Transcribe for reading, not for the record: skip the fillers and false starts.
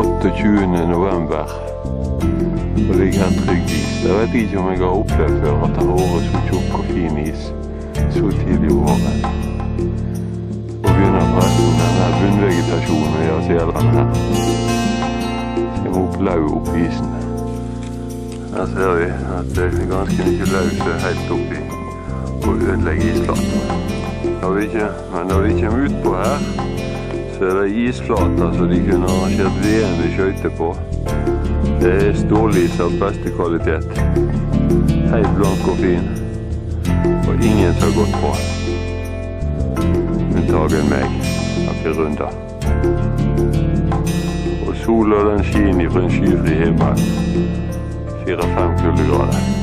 28. november og ligger her trygg is. Jeg vet ikke om jeg har opplevd før at det har vært så tjukk og fin is så tidlig i året. Og begynner forresten denne bunnvegetasjonen vi har selene her. Skal vi opp lau opp isen. Her ser vi at det er ganske mye lau som er helt oppi og ødelegger isflaten. Men når de kommer ut på her, så er det isflater som de kunne arrangert VM-e skøyter på. Det er stålis av beste kvalitet. Helt blank og fin. Og ingen som har gått på. Unntagen meg, noen runder. Og sola den skinner fra en skyfri himmel. 4-5 kuldegrader.